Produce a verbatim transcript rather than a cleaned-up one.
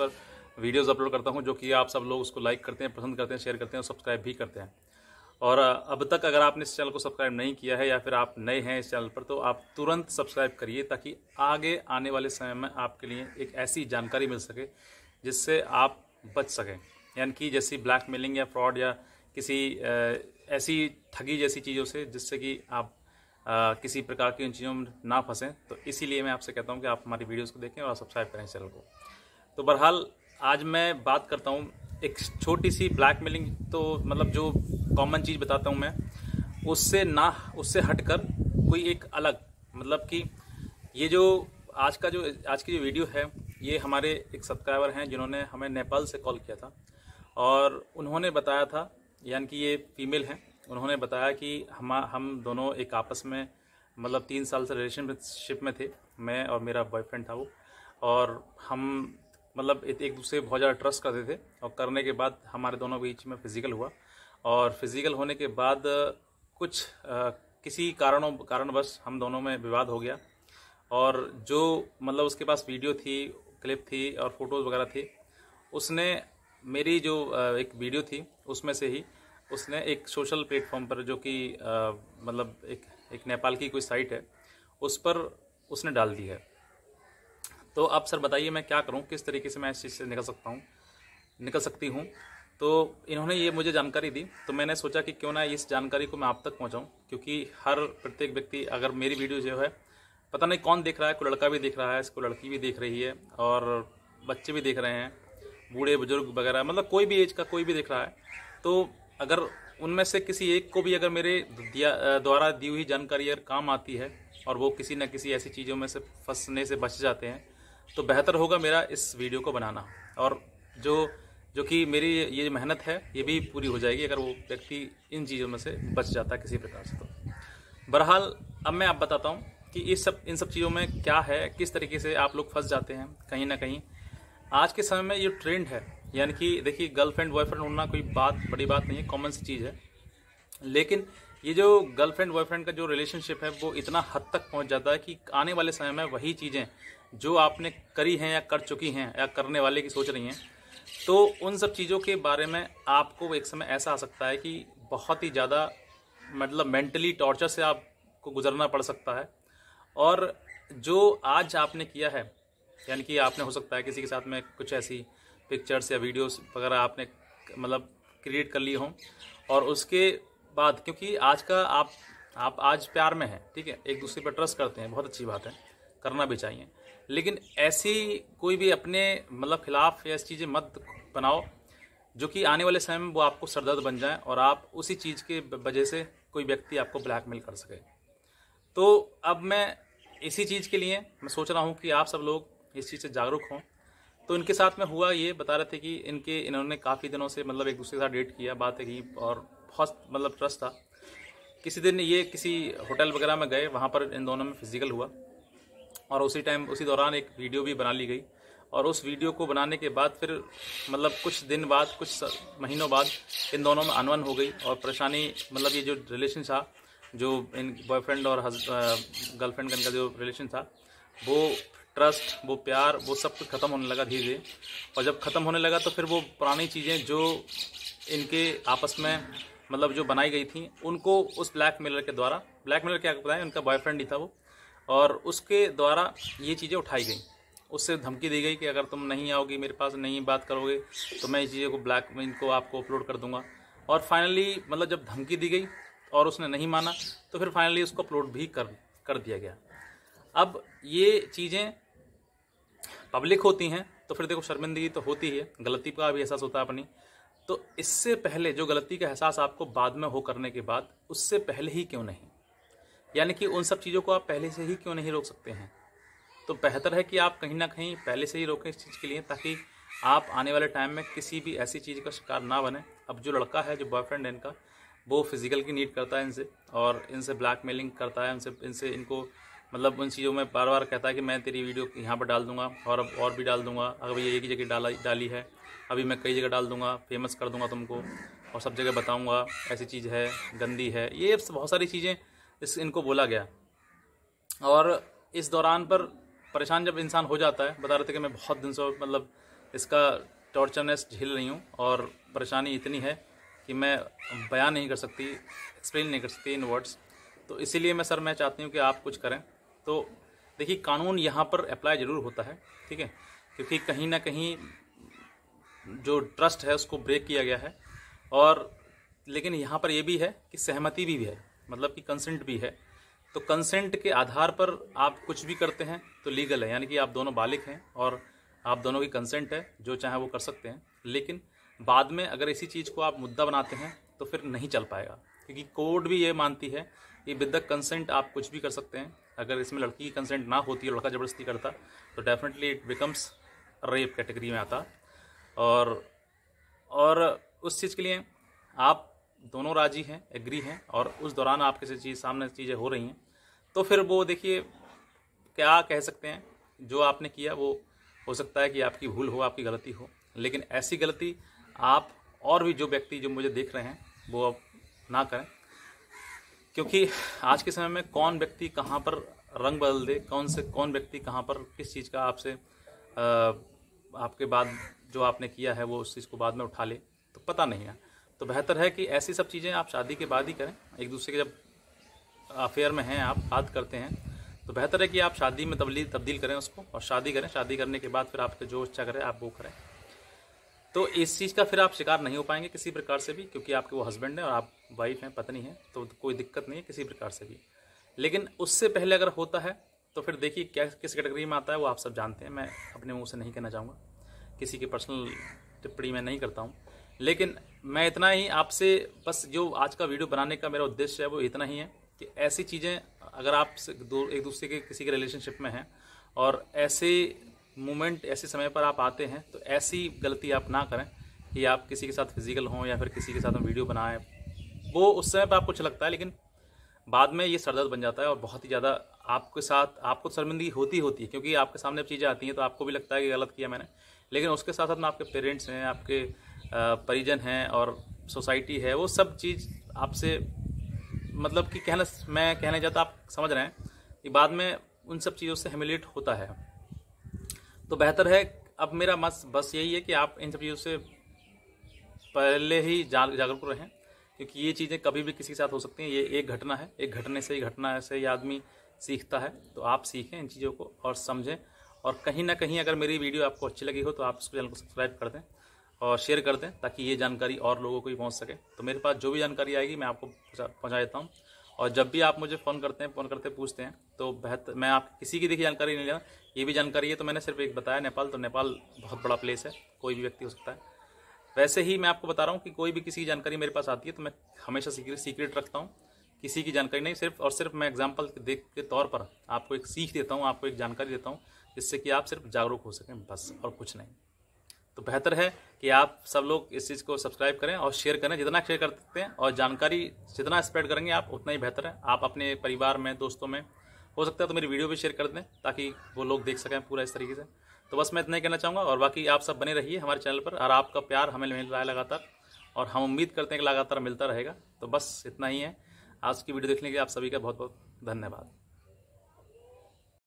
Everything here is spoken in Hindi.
पर वीडियोस अपलोड करता हूं, जो कि आप सब लोग उसको लाइक करते हैं, पसंद करते हैं, शेयर करते हैं और सब्सक्राइब भी करते हैं। और अब तक अगर आपने इस चैनल को सब्सक्राइब नहीं किया है या फिर आप नए हैं इस चैनल पर, तो आप तुरंत सब्सक्राइब करिए, ताकि आगे आने वाले समय में आपके लिए एक ऐसी जानकारी मिल सके जिससे आप बच सकें। यानी कि जैसी ब्लैकमेलिंग या फ्रॉड या किसी ऐसी ठगी जैसी चीज़ों से, जिससे कि आप आ, किसी प्रकार की उन चीज़ों में ना फंसें। तो इसीलिए मैं आपसे कहता हूं कि आप हमारी वीडियोस को देखें और सब्सक्राइब करें चैनल को। तो बहरहाल आज मैं बात करता हूं एक छोटी सी ब्लैकमेलिंग, तो मतलब जो कॉमन चीज़ बताता हूं मैं, उससे ना उससे हटकर कोई एक अलग, मतलब कि ये जो आज का जो आज की जो वीडियो है, ये हमारे एक सब्सक्राइबर हैं जिन्होंने हमें नेपाल से कॉल किया था और उन्होंने बताया था, यानी कि ये फीमेल हैं, उन्होंने बताया कि हम हम दोनों एक आपस में मतलब तीन साल से रिलेशनशिप में थे, मैं और मेरा बॉयफ्रेंड था वो, और हम मतलब एक दूसरे बहुत ज़्यादा ट्रस्ट करते थे। और करने के बाद हमारे दोनों के बीच में फिजिकल हुआ, और फिजिकल होने के बाद कुछ आ, किसी कारणों कारणवश हम दोनों में विवाद हो गया। और जो मतलब उसके पास वीडियो थी, क्लिप थी और फोटोज़ वगैरह थी, उसने मेरी जो एक वीडियो थी उसमें से ही उसने एक सोशल प्लेटफॉर्म पर, जो कि मतलब एक एक नेपाल की कोई साइट है, उस पर उसने डाल दी है। तो अब सर बताइए मैं क्या करूं, किस तरीके से मैं इस चीज़ से निकल सकता हूं निकल सकती हूं। तो इन्होंने ये मुझे जानकारी दी, तो मैंने सोचा कि क्यों ना इस जानकारी को मैं आप तक पहुंचाऊं, क्योंकि हर प्रत्येक व्यक्ति, अगर मेरी वीडियो जो है, पता नहीं कौन देख रहा है, कोई लड़का भी देख रहा है इसको, लड़की भी देख रही है और बच्चे भी देख रहे हैं, बूढ़े बुजुर्ग वगैरह, मतलब कोई भी एज का कोई भी देख रहा है। तो अगर उनमें से किसी एक को भी अगर मेरे द्वारा दी हुई जानकारी अगर काम आती है और वो किसी न किसी ऐसी चीज़ों में से फंसने से बच जाते हैं, तो बेहतर होगा मेरा इस वीडियो को बनाना, और जो जो कि मेरी ये मेहनत है ये भी पूरी हो जाएगी अगर वो व्यक्ति इन चीज़ों में से बच जाता है किसी प्रकार से। तो बहरहाल अब मैं आप बताता हूँ कि इस सब इन सब चीज़ों में क्या है, किस तरीके से आप लोग फंस जाते हैं कहीं ना कहीं। आज के समय में ये ट्रेंड है, यानी कि देखिए, गर्लफ्रेंड बॉयफ्रेंड होना कोई बात बड़ी बात नहीं है, कॉमन सी चीज़ है। लेकिन ये जो गर्लफ्रेंड बॉयफ्रेंड का जो रिलेशनशिप है वो इतना हद तक पहुंच जाता है कि आने वाले समय में वही चीज़ें जो आपने करी हैं या कर चुकी हैं या करने वाले की सोच रही हैं, तो उन सब चीज़ों के बारे में आपको एक समय ऐसा आ सकता है कि बहुत ही ज़्यादा मतलब मेंटली टॉर्चर से आपको गुजरना पड़ सकता है। और जो आज आपने किया है, यानी कि आपने हो सकता है किसी के साथ में कुछ ऐसी पिक्चर्स या वीडियोस वगैरह आपने मतलब क्रिएट कर ली हों, और उसके बाद, क्योंकि आज का आप आप आज प्यार में हैं, ठीक है, एक दूसरे पर ट्रस्ट करते हैं, बहुत अच्छी बात है, करना भी चाहिए। लेकिन ऐसी कोई भी अपने मतलब खिलाफ या ऐसी चीज़ें मत बनाओ जो कि आने वाले समय में वो आपको सरदर्द बन जाए और आप उसी चीज़ के वजह से कोई व्यक्ति आपको ब्लैकमेल कर सके। तो अब मैं इसी चीज़ के लिए मैं सोच रहा हूँ कि आप सब लोग इस चीज़ से जागरूक हों। तो इनके साथ में हुआ ये, बता रहे थे कि इनके इन्होंने काफ़ी दिनों से मतलब एक दूसरे के साथ डेट किया, बातें की और बहुत मतलब ट्रस्ट था। किसी दिन ये किसी होटल वगैरह में गए, वहाँ पर इन दोनों में फिजिकल हुआ, और उसी टाइम उसी दौरान एक वीडियो भी बना ली गई। और उस वीडियो को बनाने के बाद फिर मतलब कुछ दिन बाद, कुछ महीनों बाद इन दोनों में अनबन हो गई और परेशानी, मतलब ये जो रिलेशन था, जो इन बॉयफ्रेंड और गर्लफ्रेंड का इनका जो रिलेशन था, वो ट्रस्ट, वो प्यार, वो सब कुछ ख़त्म होने लगा धीरे धीरे। और जब ख़त्म होने लगा तो फिर वो पुरानी चीज़ें जो इनके आपस में मतलब जो बनाई गई थी, उनको उस ब्लैकमेलर के द्वारा, ब्लैकमेलर क्या बताएं, उनका बॉयफ्रेंड ही था वो, और उसके द्वारा ये चीज़ें उठाई गई। उससे धमकी दी गई कि अगर तुम नहीं आओगी मेरे पास, नहीं बात करोगे, तो मैं इस चीज़ों को ब्लैक इनको आपको अपलोड कर दूंगा। और फाइनली मतलब जब धमकी दी गई और उसने नहीं माना, तो फिर फाइनली उसको अपलोड भी कर कर दिया गया। अब ये चीज़ें पब्लिक होती हैं तो फिर देखो शर्मिंदगी तो होती है, गलती का भी एहसास होता है अपनी। तो इससे पहले जो गलती का एहसास आपको बाद में हो करने के बाद, उससे पहले ही क्यों नहीं, यानी कि उन सब चीज़ों को आप पहले से ही क्यों नहीं रोक सकते हैं। तो बेहतर है कि आप कहीं ना कहीं पहले से ही रोकें इस चीज़ के लिए, ताकि आप आने वाले टाइम में किसी भी ऐसी चीज़ का शिकार ना बने। अब जो लड़का है, जो बॉयफ्रेंड है इनका, वो फिजिकल की नीड करता है इनसे, और इनसे ब्लैकमेलिंग करता है, इनसे इनसे इनको मतलब उन चीज़ों में बार बार कहता है कि मैं तेरी वीडियो यहाँ पर डाल दूंगा और अब और भी डाल दूंगा, अगर ये एक ही जगह डाला डाली है, अभी मैं कई जगह डाल दूंगा, फेमस कर दूंगा तुमको और सब जगह बताऊंगा ऐसी चीज़ है, गंदी है, ये बहुत सारी चीज़ें इस इनको बोला गया। और इस दौरान पर परेशान जब इंसान हो जाता है, बता रहे थे कि मैं बहुत दिन से मतलब इसका टॉर्चरनेस झेल रही हूँ और परेशानी इतनी है कि मैं बयान नहीं कर सकती, एक्सप्लेन नहीं कर सकती इन वर्ड्स। तो इसीलिए मैं सर मैं चाहती हूँ कि आप कुछ करें। तो देखिए, कानून यहाँ पर अप्लाई ज़रूर होता है, ठीक है, क्योंकि कहीं ना कहीं जो ट्रस्ट है उसको ब्रेक किया गया है। और लेकिन यहाँ पर ये भी है कि सहमति भी, भी है, मतलब कि कंसेंट भी है। तो कंसेंट के आधार पर आप कुछ भी करते हैं तो लीगल है, यानी कि आप दोनों बालिग हैं और आप दोनों की कंसेंट है, जो चाहे वो कर सकते हैं। लेकिन बाद में अगर इसी चीज़ को आप मुद्दा बनाते हैं तो फिर नहीं चल पाएगा, क्योंकि कोर्ट भी ये मानती है कि विद द कंसेंट आप कुछ भी कर सकते हैं। अगर इसमें लड़की की कंसेंट ना होती है, लड़का ज़बरदस्ती करता, तो definitely it becomes rape category में आता। और और उस चीज़ के लिए आप दोनों राजी हैं, एग्री हैं, और उस दौरान आप किसी चीज़ सामने चीज़ें हो रही हैं, तो फिर वो देखिए क्या कह सकते हैं, जो आपने किया वो हो सकता है कि आपकी भूल हो, आपकी गलती हो, लेकिन ऐसी गलती आप और भी जो व्यक्ति जो मुझे देख रहे हैं वो अब ना करें। क्योंकि आज के समय में कौन व्यक्ति कहाँ पर रंग बदल दे, कौन से कौन व्यक्ति कहाँ पर किस चीज़ का आपसे आपके बाद जो आपने किया है वो उस चीज़ को बाद में उठा ले, तो पता नहीं है। तो बेहतर है कि ऐसी सब चीज़ें आप शादी के बाद ही करें। एक दूसरे के जब अफेयर में हैं, आप बात करते हैं, तो बेहतर है कि आप शादी में तब्दील तब्दील करें उसको, और शादी करें। शादी करने के बाद फिर आपके जो इच्छा करें आप वो करें। तो इस चीज़ का फिर आप शिकार नहीं हो पाएंगे किसी प्रकार से भी, क्योंकि आपके वो हस्बैंड हैं और आप वाइफ हैं, पत्नी हैं, तो कोई दिक्कत नहीं है किसी प्रकार से भी। लेकिन उससे पहले अगर होता है तो फिर देखिए क्या किस कैटेगरी में आता है वो आप सब जानते हैं। मैं अपने मुँह से नहीं कहना चाहूँगा, किसी की पर्सनल टिप्पणी मैं नहीं करता हूँ। लेकिन मैं इतना ही आपसे, बस जो आज का वीडियो बनाने का मेरा उद्देश्य है वो इतना ही है कि ऐसी चीज़ें अगर आप दो एक दूसरे के किसी के रिलेशनशिप में हैं और ऐसे मोमेंट ऐसे समय पर आप आते हैं, तो ऐसी गलती आप ना करें कि आप किसी के साथ फिजिकल हों या फिर किसी के साथ हम वीडियो बनाएं। वो उस समय पर आपको अच्छा लगता है, लेकिन बाद में ये सरदर्द बन जाता है और बहुत ही ज़्यादा आपके साथ आपको शर्मिंदगी होती होती है, क्योंकि आपके सामने चीज़ें आती हैं तो आपको भी लगता है कि गलत किया मैंने। लेकिन उसके साथ साथ में आपके पेरेंट्स हैं, आपके परिजन हैं और सोसाइटी है, वो सब चीज़ आपसे मतलब कि कहना मैं कहने जाता आप समझ रहे हैं कि बाद में उन सब चीज़ों से ह्यूमिलेट होता है। तो बेहतर है, अब मेरा मस बस यही है कि आप इन सब चीज़ों से पहले ही जागरूक रहें, क्योंकि ये चीज़ें कभी भी किसी के साथ हो सकती हैं। ये एक घटना है, एक घटने से ही घटना से ही आदमी सीखता है। तो आप सीखें इन चीज़ों को और समझें, और कहीं ना कहीं अगर मेरी वीडियो आपको अच्छी लगी हो तो आप इस चैनल को सब्सक्राइब कर दें और शेयर कर दें, ताकि ये जानकारी और लोगों को भी पहुंच सके। तो मेरे पास जो भी जानकारी आएगी मैं आपको पहुंचा देता हूं। और जब भी आप मुझे फ़ोन करते हैं फ़ोन करते पूछते हैं, तो बेहतर मैं आप किसी की देखिए जानकारी नहीं लेना, ये भी जानकारी है तो मैंने सिर्फ एक बताया नेपाल। तो नेपाल बहुत बड़ा प्लेस है, कोई भी व्यक्ति हो सकता है। वैसे ही मैं आपको बता रहा हूँ कि कोई भी किसी की जानकारी मेरे पास आती है तो मैं हमेशा सीक्रेट सीक्रेट रखता हूँ, किसी की जानकारी नहीं। सिर्फ और सिर्फ मैं एग्जाम्पल देख के तौर पर आपको एक सीख देता हूँ, आपको एक जानकारी देता हूँ, जिससे कि आप सिर्फ जागरूक हो सकें, बस, और कुछ नहीं। तो बेहतर है कि आप सब लोग इस चीज़ को सब्सक्राइब करें और शेयर करें, जितना शेयर कर सकते हैं, और जानकारी जितना स्प्रेड करेंगे आप उतना ही बेहतर है। आप अपने परिवार में, दोस्तों में हो सकता है तो मेरी वीडियो भी शेयर कर दें, ताकि वो लोग देख सकें पूरा इस तरीके से। तो बस मैं इतना ही कहना चाहूँगा, और बाकी आप सब बने रहिए हमारे चैनल पर, और आपका प्यार हमें मिल रहा है लगातार, और हम उम्मीद करते हैं कि लगातार मिलता रहेगा। तो बस इतना ही है। आज की वीडियो देखने के लिए आप सभी का बहुत बहुत धन्यवाद।